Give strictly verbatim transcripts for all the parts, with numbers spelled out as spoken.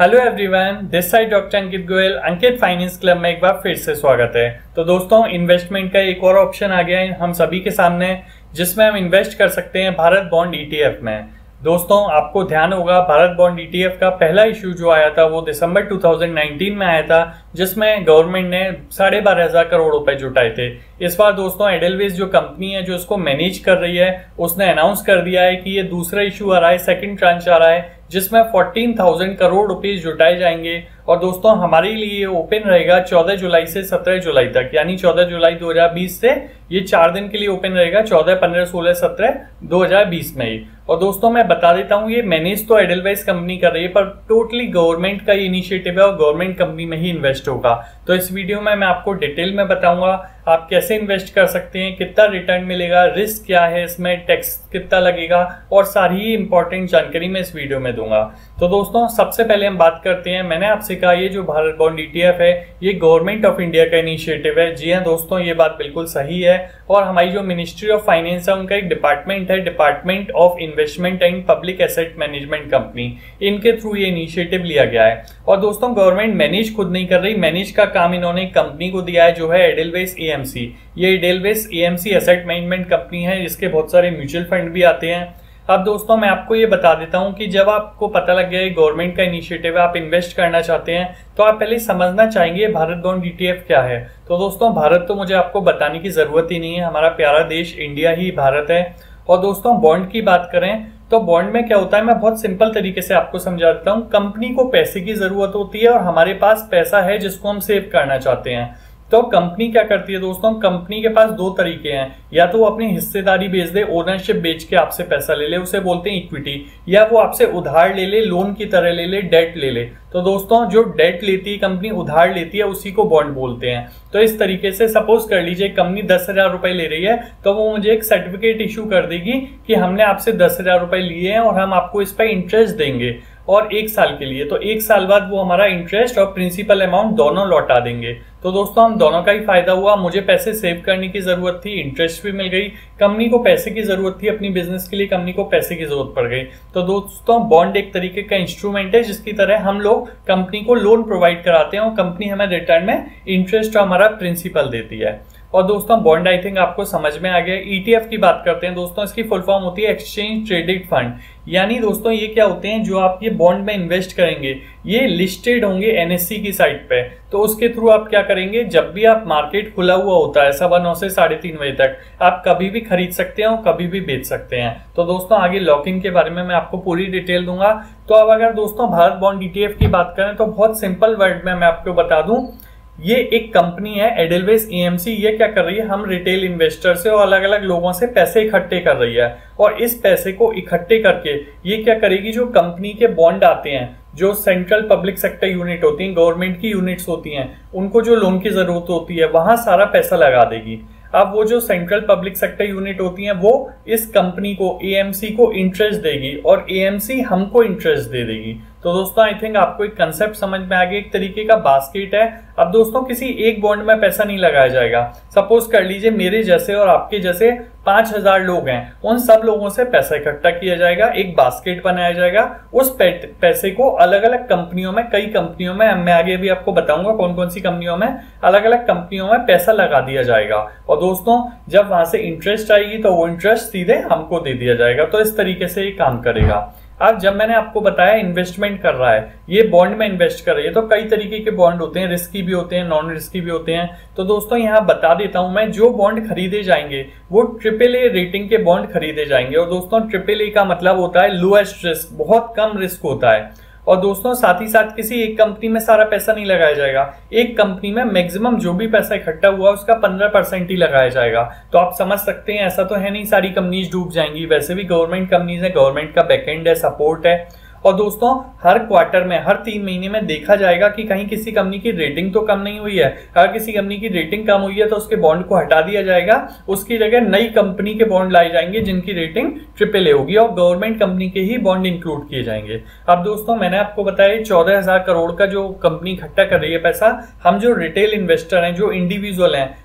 Hello everyone, this side doctor Ankit Goyal. Ankit finance club में एक बार फिर से स्वागत है। तो दोस्तों, इन्वेस्टमेंट का एक और ऑप्शन आ गया है हम सभी के सामने, जिसमें हम इन्वेस्ट कर सकते हैं भारत बॉन्ड ईटीएफ में। दोस्तों, आपको ध्यान होगा भारत बॉन्ड ईटीएफ का पहला इशू जो आया था वो दिसंबर दो हज़ार उन्नीस में आया था, जिसमें गवर्नमेंट ने साढ़े बारह हजार करोड़ रुपए जुटाए थे। इस बार दोस्तों एडेलवेज जो कंपनी है जो इसको मैनेज कर रही है, उसने अनाउंस कर दिया है कि ये दूसरा इशू आ रहा है, सेकंड ट्रांच आ रहा है, जिसमें चौदह हज़ार करोड़ रुपए जुटाए जाएंगे। और दोस्तों हमारे लिए ओपन रहेगा चौदह जुलाई से सत्रह जुलाई तक, यानी चौदह जुलाई दो हज़ार बीस से ये चार दिन के लिए ओपन रहेगा, चौदह, पंद्रह, सोलह, सत्रह दो हज़ार बीस में ही। और दोस्तों मैं बता देता हूँ, ये मैनेज तो एडेलवाइज कंपनी कर रही है, पर टोटली गवर्नमेंट का इनिशिएटिव है और गवर्नमेंट कंपनी में ही इन्वेस्ट होगा। तो इस वीडियो में मैं आपको डिटेल में बताऊंगा आप कैसे इन्वेस्ट कर सकते हैं, कितना रिटर्न मिलेगा, रिस्क क्या है इसमें, टैक्स कितना लगेगा, और सारी ही इंपॉर्टेंट जानकारी मैं इस वीडियो में दूंगा। तो दोस्तों सबसे पहले हम बात करते हैं, मैंने आपसे कहा ये जो भारत बॉन्ड ईटीएफ है ये गवर्नमेंट ऑफ इंडिया का इनिशिएटिव है। जी हाँ दोस्तों, ये बात बिल्कुल सही है। और हमारी जो मिनिस्ट्री ऑफ फाइनेंस है उनका एक डिपार्टमेंट है, department of investment and public asset management company, इनके थ्रू ये इनिशिएटिव लिया गया है। और दोस्तों गवर्नमेंट मैनेज खुद नहीं कर रही, मैनेज का काम इन्होंने कंपनी को दिया है जो है एडेलवेज एएमसी। ये Edelweiss AMC asset management company है, जिसके बहुत सारे म्यूचुअल फंड भी आते हैं। अब दोस्तों मैं आपको ये बता देता हूं कि जब आपको पता लग गया गवर्नमेंट का इनिशिएटिव है, आप इन्वेस्ट करना चाहते हैं, तो आप पहले समझना चाहेंगे भारत बॉन्ड ईटीएफ क्या है। तो दोस्तों भारत तो मुझे आपको बताने की जरूरत ही नहीं है, हमारा प्यारा देश इंडिया ही भारत है। और दोस्तों बॉन्ड की बात करें तो बॉन्ड में क्या होता है, मैं बहुत सिंपल तरीके से आपको समझा देता हूँ। कंपनी को पैसे की जरूरत होती है और हमारे पास पैसा है जिसको हम सेव करना चाहते हैं। तो कंपनी क्या करती है दोस्तों, कंपनी के पास दो तरीके हैं, या तो वो अपनी हिस्सेदारी बेच दे, ओनरशिप बेच के आपसे पैसा ले ले, उसे बोलते हैं इक्विटी, या वो आपसे उधार ले ले, लोन की तरह ले ले, डेट ले ले। तो दोस्तों जो डेट लेती है कंपनी, उधार लेती है, उसी को बॉन्ड बोलते हैं। तो इस तरीके से सपोज कर लीजिए कंपनी दस हजार रुपए ले रही है, तो वो मुझे एक सर्टिफिकेट इशू कर देगी कि हमने आपसे दस हजार रुपए लिए हैं और हम आपको इस पर इंटरेस्ट देंगे, और एक साल के लिए। तो एक साल बाद वो हमारा इंटरेस्ट और प्रिंसिपल अमाउंट दोनों लौटा देंगे। तो दोस्तों हम दोनों का ही फायदा हुआ, मुझे पैसे सेव करने की जरूरत थी, इंटरेस्ट भी मिल गई, कंपनी को पैसे की जरूरत थी अपनी बिजनेस के लिए, कंपनी को पैसे की जरूरत पड़ गई। तो दोस्तों बॉन्ड एक तरीके का इंस्ट्रूमेंट है जिसकी तरह हम लोग कंपनी को लोन प्रोवाइड कराते हैं और कंपनी हमें रिटर्न में इंटरेस्ट और हमारा प्रिंसिपल देती है। और दोस्तों बॉन्ड आई थिंक आपको समझ में आ गया। ईटीएफ की बात करते हैं दोस्तों, इसकी फुल फॉर्म होती है एक्सचेंज ट्रेडेड फंड। यानी दोस्तों ये क्या होते हैं, जो आप ये बॉन्ड में इन्वेस्ट करेंगे ये लिस्टेड होंगे एनएससी की साइट पे। तो उसके थ्रू आप क्या करेंगे, जब भी आप मार्केट खुला हुआ होता है सवा नौ से साढ़े तीन बजे तक, आप कभी भी खरीद सकते हैं और कभी भी बेच सकते हैं। तो दोस्तों आगे लॉक इन के बारे में मैं आपको पूरी डिटेल दूंगा। तो अब अगर दोस्तों भारत बॉन्ड ईटीएफ की बात करें तो बहुत सिंपल वर्ड में मैं आपको बता दूं, ये एक कंपनी है एडेलवेज एएमसी। ये क्या कर रही है, हम रिटेल इन्वेस्टर से और अलग अलग लोगों से पैसे इकट्ठे कर रही है, और इस पैसे को इकट्ठे करके ये क्या करेगी, जो कंपनी के बॉन्ड आते हैं, जो सेंट्रल पब्लिक सेक्टर यूनिट होती हैं, गवर्नमेंट की यूनिट्स होती हैं, उनको जो लोन की जरूरत होती है वहां सारा पैसा लगा देगी। अब वो जो सेंट्रल पब्लिक सेक्टर यूनिट होती हैं वो इस कंपनी को, एएमसी को इंटरेस्ट देगी और एएमसी हमको इंटरेस्ट दे देगी। तो दोस्तों आई थिंक आपको एक कंसेप्ट समझ में आ गया, एक तरीके का बास्केट है। अब दोस्तों किसी एक बॉन्ड में पैसा नहीं लगाया जाएगा। सपोज कर लीजिए मेरे जैसे और आपके जैसे पांच हजार लोग हैं, उन सब लोगों से पैसा इकट्ठा किया जाएगा, एक बास्केट बनाया जाएगा, उस पैसे को अलग अलग कंपनियों में, कई कंपनियों में, मैं आगे भी आपको बताऊंगा कौन कौन सी कंपनियों में, अलग अलग कंपनियों में पैसा लगा दिया जाएगा। और दोस्तों जब वहां से इंटरेस्ट आएगी तो वो इंटरेस्ट सीधे हमको दे दिया जाएगा। तो इस तरीके से ये काम करेगा। अब जब मैंने आपको बताया इन्वेस्टमेंट कर रहा है, ये बॉन्ड में इन्वेस्ट कर रही है, तो कई तरीके के बॉन्ड होते हैं, रिस्की भी होते हैं, नॉन रिस्की भी होते हैं। तो दोस्तों यहाँ बता देता हूं मैं, जो बॉन्ड खरीदे जाएंगे वो ट्रिपल ए रेटिंग के बॉन्ड खरीदे जाएंगे। और दोस्तों ट्रिपल ए का मतलब होता है लोएस्ट रिस्क, बहुत कम रिस्क होता है। और दोस्तों साथ ही साथ किसी एक कंपनी में सारा पैसा नहीं लगाया जाएगा, एक कंपनी में मैक्सिमम जो भी पैसा इकट्ठा हुआ उसका पंद्रह परसेंट ही लगाया जाएगा। तो आप समझ सकते हैं ऐसा तो है नहीं सारी कंपनीज डूब जाएंगी, वैसे भी गवर्नमेंट कंपनीज है, गवर्नमेंट का बैकएंड है, सपोर्ट है। और दोस्तों हर क्वार्टर में, हर तीन महीने में देखा जाएगा कि कहीं किसी कंपनी की रेटिंग तो कम नहीं हुई है। अगर किसी कंपनी की रेटिंग कम हुई है तो उसके बॉन्ड को हटा दिया जाएगा, उसकी जगह नई कंपनी के बॉन्ड लाए जाएंगे जिनकी रेटिंग ट्रिपल ए होगी, और गवर्नमेंट कंपनी के ही बॉन्ड इंक्लूड किए जाएंगे। अब दोस्तों मैंने आपको बताया चौदह हजार करोड़ का जो कंपनी इकट्ठा कर रही है पैसा, हम जो रिटेल इन्वेस्टर हैं, जो इंडिविजुअल हैं,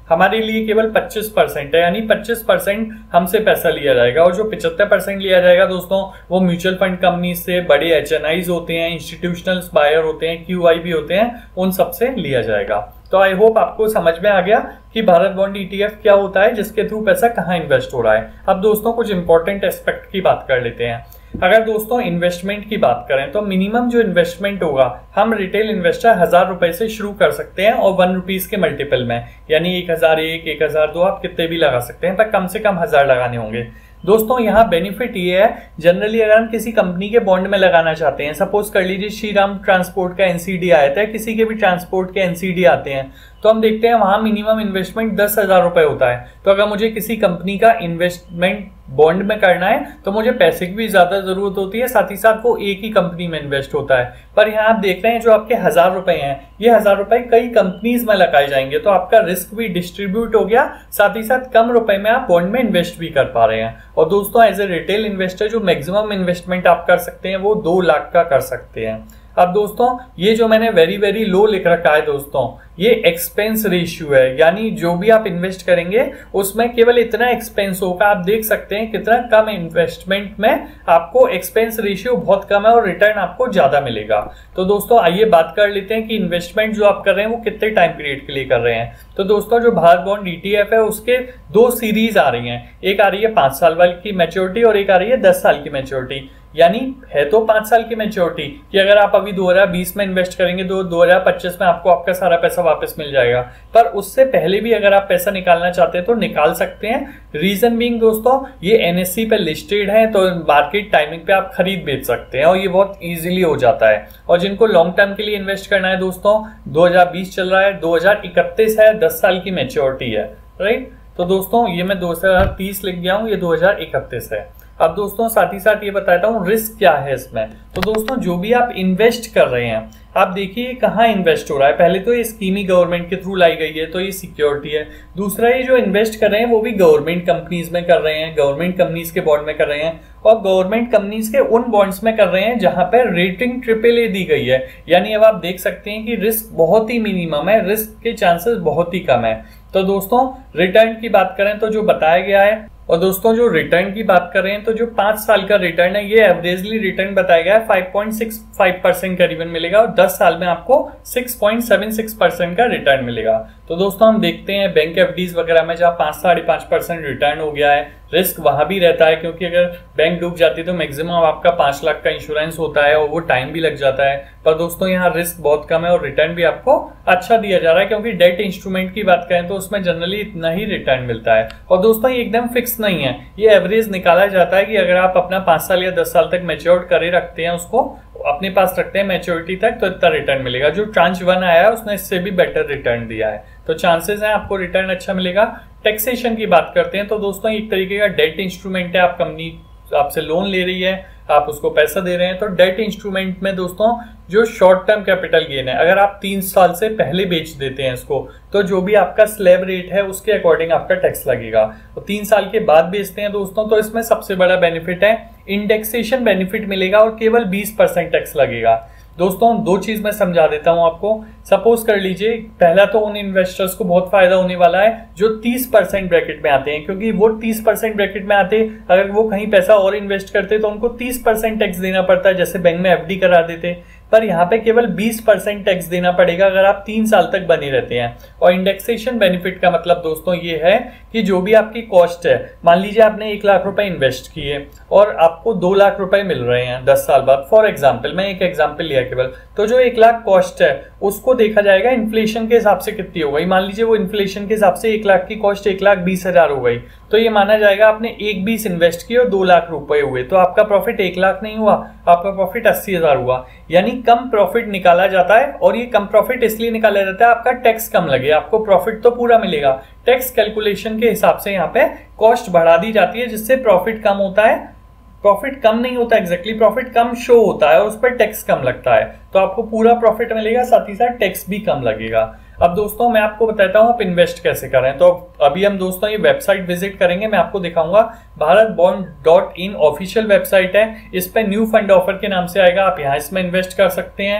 हमारे लिए केवल पच्चीस परसेंट है, यानी पच्चीस परसेंट हमसे पैसा लिया जाएगा और जो पचहत्तर परसेंट लिया जाएगा दोस्तों वो म्यूचुअल फंड कंपनी से, बड़े एच एन आईज होते हैं, इंस्टीट्यूशनल बायर होते हैं, क्यू आई भी होते हैं, उन सबसे लिया जाएगा। तो आई होप आपको समझ में आ गया कि भारत बॉन्ड ईटीएफ क्या होता है, जिसके थ्रू पैसा कहाँ इन्वेस्ट हो रहा है। अब दोस्तों कुछ इंपॉर्टेंट एस्पेक्ट की बात कर लेते हैं। अगर दोस्तों इन्वेस्टमेंट की बात करें तो मिनिमम जो इन्वेस्टमेंट होगा, हम रिटेल इन्वेस्टर हजार रुपए से शुरू कर सकते हैं और वन रुपीज के मल्टीपल में, यानी एक हजार एक, एक हजार दो, आप कितने भी लगा सकते हैं, पर कम से कम हजार लगाने होंगे। दोस्तों यहाँ बेनिफिट ये है, जनरली अगर हम किसी कंपनी के बॉन्ड में लगाना चाहते हैं, सपोज कर लीजिए श्रीराम ट्रांसपोर्ट का एनसीडी आया था, किसी के भी ट्रांसपोर्ट के एनसीडी आते हैं, तो हम देखते हैं वहां मिनिमम इन्वेस्टमेंट दस हजार रुपए होता है। तो अगर मुझे किसी कंपनी का इन्वेस्टमेंट बॉन्ड में करना है तो मुझे पैसे की भी ज्यादा जरूरत होती है, साथ ही साथ वो एक ही कंपनी में इन्वेस्ट होता है। पर यहाँ आप देख रहे हैं जो आपके हजार रुपए हैं, ये हजार रुपए कई कंपनीज में लगाए जाएंगे, तो आपका रिस्क भी डिस्ट्रीब्यूट हो गया, साथ ही साथ कम रुपए में आप बॉन्ड में इन्वेस्ट भी कर पा रहे हैं। और दोस्तों एज ए रिटेल इन्वेस्टर जो मैक्सिमम इन्वेस्टमेंट आप कर सकते हैं वो दो लाख का कर सकते हैं। अब दोस्तों ये जो मैंने वेरी वेरी लो लिख रखा है दोस्तों, ये एक्सपेंस रेशियो है, यानी जो भी आप इन्वेस्ट करेंगे उसमें केवल इतना एक्सपेंस होगा। आप देख सकते हैं कितना कम इन्वेस्टमेंट में आपको एक्सपेंस रेशियो बहुत कम है और रिटर्न आपको ज्यादा मिलेगा। तो दोस्तों आइए बात कर लेते हैं कि इन्वेस्टमेंट जो आप कर रहे हैं वो कितने टाइम पीरियड के लिए कर रहे हैं। तो दोस्तों जो भारत बॉन्ड ईटीएफ है उसके दो सीरीज आ रही हैं, एक आ रही है पांच साल वाली की मैच्योरिटी और एक आ रही है दस साल की मैच्योरिटी। यानी है तो पांच साल की मैच्योरिटी कि अगर आप अभी दो हजार बीस में इन्वेस्ट करेंगे तो दो हजार पच्चीस में आपको आपका सारा पैसा वापस मिल जाएगा, पर उससे पहले भी अगर आप पैसा निकालना चाहते हैं तो निकाल सकते हैं। रीजन बीइंग दोस्तों ये एनएससी पे लिस्टेड है, तो मार्केट टाइमिंग पे आप खरीद बेच सकते हैं और ये बहुत इजीली हो जाता है। और जिनको लॉन्ग टर्म के लिए इन्वेस्ट करना है दोस्तों, दो हजार बीस चल रहा है, दो हजार इकतीस है, दस साल की मैच्योरिटी है, राइट। तो दोस्तों ये मैं दो हजार तीस लिख गया हूं, ये दो हजार इकतीस है। अब दोस्तों साथ ही साथ ये बताता हूँ रिस्क क्या है इसमें। तो दोस्तों जो भी आप इन्वेस्ट कर रहे हैं, आप देखिए कहाँ इन्वेस्ट हो रहा है। पहले तो ये स्कीम ही गवर्नमेंट के थ्रू लाई गई है, तो ये सिक्योरिटी है। दूसरा ये जो इन्वेस्ट कर रहे हैं वो भी गवर्नमेंट कंपनीज में कर रहे हैं, गवर्नमेंट कंपनीज के बॉन्ड में कर रहे हैं, और गवर्नमेंट कंपनीज के उन बॉन्ड्स में कर रहे हैं जहां पर रेटिंग ट्रिपल ए दी गई है। यानी अब आप देख सकते हैं कि रिस्क बहुत ही मिनिमम है, रिस्क के चांसेस बहुत ही कम है। तो दोस्तों रिटर्न की बात करें तो जो बताया गया है, और दोस्तों जो रिटर्न की बात कर रहे हैं तो जो पांच साल का रिटर्न है ये एवरेजली रिटर्न बताया गया है five point six five percent करीबन मिलेगा, और दस साल में आपको six point seven six percent का रिटर्न मिलेगा। तो दोस्तों हम देखते हैं बैंक एफडीज वगैरह में जहाँ पांच साढ़े पांच परसेंट रिटर्न हो गया है, रिस्क वहां भी रहता है क्योंकि अगर बैंक डूब जाती है तो मैक्सिमम आपका पांच लाख का इंश्योरेंस होता है और वो टाइम भी लग जाता है। पर दोस्तों यहाँ रिस्क बहुत कम है और रिटर्न भी आपको अच्छा दिया जा रहा है, क्योंकि डेट इंस्ट्रूमेंट की बात करें तो उसमें जनरली इतना ही रिटर्न मिलता है। और दोस्तों ये एकदम फिक्स नहीं है, ये एवरेज निकाला जाता है कि अगर आप अपना पांच साल या दस साल तक मैच्योर करे रखते हैं, उसको अपने पास रखते हैं मैच्योरिटी तक, तो इतना रिटर्न मिलेगा। जो ट्रांच वन आया है उसने इससे भी बेटर रिटर्न दिया है, तो चांसेस हैं आपको रिटर्न अच्छा मिलेगा। टैक्सेशन की बात करते हैं तो दोस्तों एक तरीके का डेट इंस्ट्रूमेंट है, आप कंपनी आपसे लोन ले रही है, आप उसको पैसा दे रहे हैं, तो डेट इंस्ट्रूमेंट में दोस्तों जो शॉर्ट टर्म कैपिटल गेन है, अगर आप तीन साल से पहले बेच देते हैं इसको तो जो भी आपका स्लैब रेट है उसके अकॉर्डिंग आपका टैक्स लगेगा। और तीन साल के बाद बेचते हैं दोस्तों तो इसमें सबसे बड़ा बेनिफिट है इंडेक्सेशन बेनिफिट मिलेगा और केवल बीस परसेंट टैक्स लगेगा। दोस्तों दो चीज मैं समझा देता हूं आपको। सपोज कर लीजिए, पहला तो उन इन्वेस्टर्स को बहुत फायदा होने वाला है जो तीस परसेंट ब्रैकेट में आते हैं, क्योंकि वो तीस परसेंट ब्रैकेट में आते, अगर वो कहीं पैसा और इन्वेस्ट करते तो उनको तीस परसेंट टैक्स देना पड़ता है, जैसे बैंक में एफडी करा देते, पर यहाँ पे केवल बीस परसेंट टैक्स देना पड़ेगा अगर आप तीन साल तक बने रहते हैं। और इंडेक्सेशन बेनिफिट का मतलब दोस्तों ये है कि जो भी आपकी कॉस्ट है, मान लीजिए आपने एक लाख रुपए इन्वेस्ट किए और आपको दो लाख रुपए मिल रहे हैं दस साल बाद, फॉर एग्जाम्पल, मैं एक एग्जाम्पल लिया केवल, तो जो एक लाख कॉस्ट है उसको देखा जाएगा इन्फ्लेशन के हिसाब से कितनी हो गई। मान लीजिए वो इन्फ्लेशन के हिसाब से एक लाख की कॉस्ट एक लाख बीस हजार हो गई, तो ये माना जाएगा आपने एक बीस इन्वेस्ट किए और दो लाख रुपए हुए, तो आपका प्रॉफिट एक लाख नहीं हुआ, आपका प्रॉफिट अस्सी हजार हुआ। यानी कम प्रॉफिट निकाला जाता है, और ये कम प्रॉफिट इसलिए निकाला जाता है आपका टैक्स कम लगे, आपको प्रॉफिट तो पूरा मिलेगा। टैक्स कैलकुलेशन के हिसाब से यहाँ पे कॉस्ट बढ़ा दी जाती है जिससे प्रॉफिट कम होता है, प्रॉफिट कम नहीं होता एग्जैक्टली, प्रॉफिट कम शो होता है और उस पर टैक्स कम लगता है, तो आपको पूरा प्रॉफिट मिलेगा, साथ ही साथ टैक्स भी कम लगेगा। अब दोस्तों मैं आपको बताता हूं आप इन्वेस्ट कैसे करें। तो अभी हम दोस्तों ये वेबसाइट विजिट करेंगे, मैं आपको दिखाऊंगा। Bharat bond dot in official website है, इस पे न्यू फंड ऑफर के नाम से आएगा, आप यहाँ इसमें इन्वेस्ट कर सकते हैं।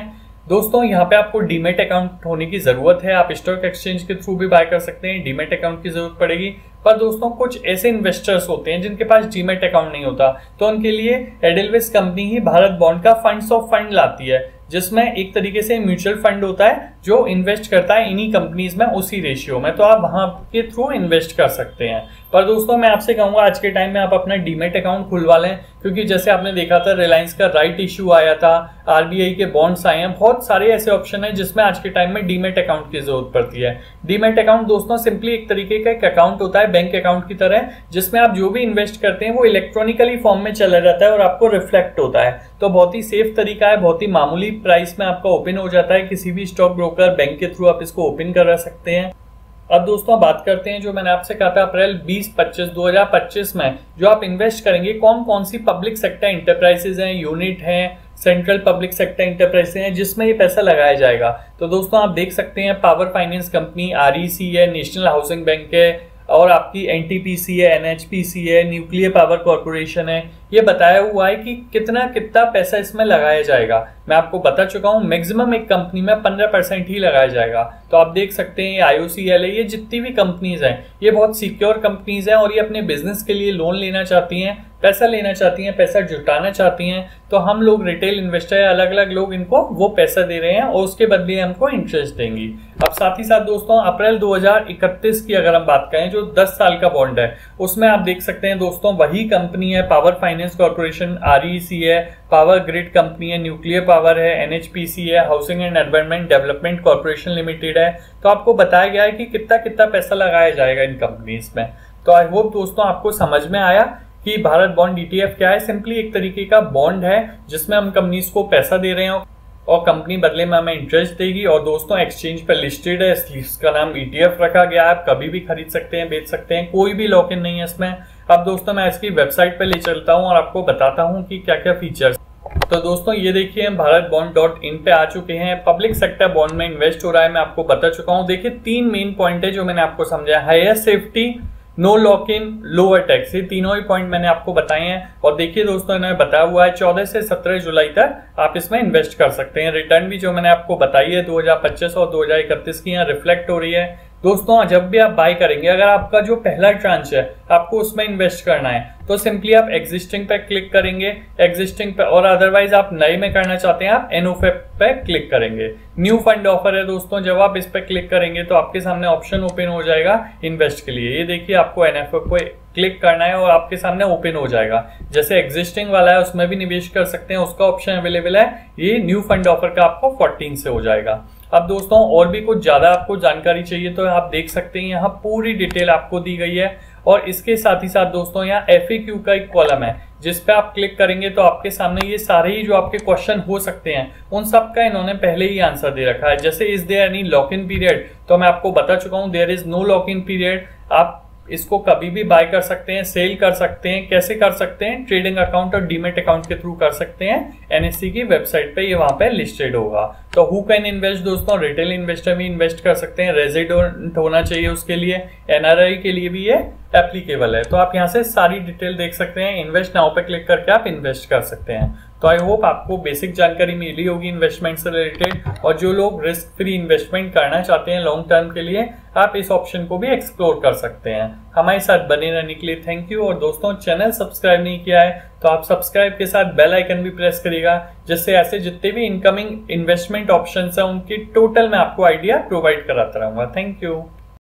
दोस्तों यहाँ पे आपको डीमेट अकाउंट होने की जरूरत है। आप स्टॉक एक्सचेंज के थ्रू भी बाय कर सकते हैं, डीमेट अकाउंट की जरूरत पड़ेगी। पर दोस्तों कुछ ऐसे इन्वेस्टर्स होते हैं जिनके पास डीमेट अकाउंट नहीं होता, तो उनके लिए एडेलवेस कंपनी ही भारत बॉन्ड का फंड्स ऑफ फंड लाती है, जिसमें एक तरीके से म्यूचुअल फंड होता है जो इन्वेस्ट करता है इन्हीं कंपनीज में उसी रेशियो में, तो आप वहां के थ्रू इन्वेस्ट कर सकते हैं। पर दोस्तों मैं आपसे कहूंगा आज के टाइम में आप अपना डीमेट अकाउंट खुलवा लें, क्योंकि जैसे आपने देखा था रिलायंस का राइट इश्यू आया था, आरबीआई के बॉन्ड्स आए हैं, बहुत सारे ऐसे ऑप्शन है जिसमें आज के टाइम में डीमेट अकाउंट की जरूरत पड़ती है। डीमेट अकाउंट दोस्तों सिंपली एक तरीके का एक अकाउंट होता है बैंक अकाउंट की तरह, जिसमें आप जो भी इन्वेस्ट करते हैं वो इलेक्ट्रॉनिकली फॉर्म में चला जाता है और आपको रिफ्लेक्ट होता है। तो बहुत ही सेफ तरीका है, बहुत ही मामूली प्राइस में आपका ओपन हो जाता है, किसी भी स्टॉक ब्रोकर बैंक के थ्रू आप इसको ओपन करा सकते हैं। अब दोस्तों बात करते हैं जो मैंने आपसे कहा था अप्रैल बीस पच्चीस दो हज़ार पच्चीस में जो आप इन्वेस्ट करेंगे कौन कौन सी पब्लिक सेक्टर इंटरप्राइजेज हैं, यूनिट हैं, सेंट्रल पब्लिक सेक्टर इंटरप्राइजेज हैं जिसमें ये पैसा लगाया जाएगा। तो दोस्तों आप देख सकते हैं पावर फाइनेंस कंपनी, आरईसी है, नेशनल हाउसिंग बैंक है, और आपकी एनटीपीसी है, एनएचपीसी है, न्यूक्लियर पावर कॉर्पोरेशन है। ये बताया हुआ है कि कितना कितना पैसा इसमें लगाया जाएगा। मैं आपको बता चुका हूं मैक्सिमम एक कंपनी में पंद्रह परसेंट ही लगाया जाएगा। तो आप देख सकते हैं आईओसीएल है, ये जितनी भी कंपनीज हैं ये बहुत सिक्योर कंपनीज हैं और ये अपने बिजनेस के लिए लोन लेना चाहती हैं, पैसा लेना चाहती हैं, पैसा जुटाना चाहती हैं। तो हम लोग रिटेल इन्वेस्टर है, अलग अलग लोग इनको वो पैसा दे रहे हैं और उसके बदले हमको इंटरेस्ट देंगी। अब साथ ही साथ दोस्तों अप्रैल दो हज़ार इकतीस की अगर हम बात करें जो दस साल का बॉन्ड है, उसमें आप देख सकते हैं दोस्तों वही कंपनी है, पावर फाइनेंस कॉर्पोरेशन, आरईसी है, पावर ग्रिड कंपनी है, न्यूक्लियर पावर है, एनएचपीसी है, housing and environment development corporation limited है। तो आपको बताया गया है कि कितना कितना पैसा लगाया जाएगा इन कंपनीज में। तो आई होप दोस्तों आपको समझ में आया कि भारत बॉन्ड ईटीएफ क्या है। सिंपली एक तरीके का बॉन्ड है जिसमें हम कंपनीज को पैसा दे रहे हैं और कंपनी बदले में हमें इंटरेस्ट देगी। और दोस्तों एक्सचेंज पर लिस्टेड है, इसका नाम ईटीएफ रखा गया है, आप कभी भी खरीद सकते हैं, बेच सकते हैं, कोई भी लॉक इन नहीं है इसमें। अब दोस्तों मैं इसकी वेबसाइट पे ले चलता हूं और आपको बताता हूं कि क्या क्या फीचर्स। तो दोस्तों ये देखिए हम भारत बॉन्ड डॉट इन पे आ चुके हैं। पब्लिक सेक्टर बॉन्ड में इन्वेस्ट हो रहा है, मैं आपको बता चुका हूं। देखिए तीन मेन पॉइंट है जो मैंने आपको समझाया, higher safety, no lock in, lower tax, ये तीनों ही पॉइंट मैंने आपको बताए हैं। और देखिए दोस्तों इन्होंने बताया हुआ है चौदह से सत्रह जुलाई तक आप इसमें इन्वेस्ट कर सकते हैं। रिटर्न भी जो मैंने आपको बताई है दो हज़ार पच्चीस और दो हज़ार इकतीस की यहाँ रिफ्लेक्ट हो रही है। दोस्तों जब भी आप बाय करेंगे, अगर आपका जो पहला ट्रांच है आपको उसमें इन्वेस्ट करना है तो सिंपली आप एग्जिस्टिंग पे क्लिक करेंगे, एग्जिस्टिंग पे, और अदरवाइज आप नए में करना चाहते हैं आप एनओएफ पे क्लिक करेंगे। न्यू फंड ऑफर है दोस्तों, जब आप इस पे क्लिक करेंगे तो आपके सामने ऑप्शन ओपन हो जाएगा इन्वेस्ट के लिए। ये देखिए आपको एनएफ पे क्लिक करना है और आपके सामने ओपन हो जाएगा। जैसे एग्जिस्टिंग वाला है उसमें भी निवेश कर सकते हैं, उसका ऑप्शन अवेलेबल है। ये न्यू फंड ऑफर का आपको चौदह से हो जाएगा। अब दोस्तों और भी कुछ ज्यादा आपको जानकारी चाहिए तो आप देख सकते हैं यहाँ पूरी डिटेल आपको दी गई है। और इसके साथ ही साथ दोस्तों यहाँ एफएक्यू का एक कॉलम है जिस पे आप क्लिक करेंगे तो आपके सामने ये सारे ही जो आपके क्वेश्चन हो सकते हैं उन सब का इन्होंने पहले ही आंसर दे रखा है। जैसे is there any lock in period, तो मैं आपको बता चुका हूँ there is no lock in period. आप इसको कभी भी बाय कर सकते हैं, सेल कर सकते हैं। कैसे कर सकते हैं? ट्रेडिंग अकाउंट और डीमेट अकाउंट के थ्रू कर सकते हैं। एनएससी की वेबसाइट पे ये वहां पे लिस्टेड होगा। तो हु कैन इन्वेस्ट दोस्तों, रिटेल इन्वेस्टर भी इन्वेस्ट कर सकते हैं, रेजिडेंट होना चाहिए उसके लिए, एनआरआई के लिए भी ये एप्लीकेबल है। तो आप यहाँ से सारी डिटेल देख सकते हैं, इन्वेस्ट नाउ पे क्लिक करके आप इन्वेस्ट कर सकते हैं। तो आई होप आपको बेसिक जानकारी मिली होगी इन्वेस्टमेंट से रिलेटेड। और जो लोग रिस्क फ्री इन्वेस्टमेंट करना चाहते हैं लॉन्ग टर्म के लिए, आप इस ऑप्शन को भी एक्सप्लोर कर सकते हैं। हमारे साथ बने रहने के लिए थैंक यू। और दोस्तों चैनल सब्सक्राइब नहीं किया है तो आप सब्सक्राइब के साथ बेल आइकन भी प्रेस करिएगा, जिससे ऐसे जितने भी इनकमिंग इन्वेस्टमेंट ऑप्शंस हैं उनकी टोटल मैं आपको आइडिया प्रोवाइड कराता रहूंगा। Thank you.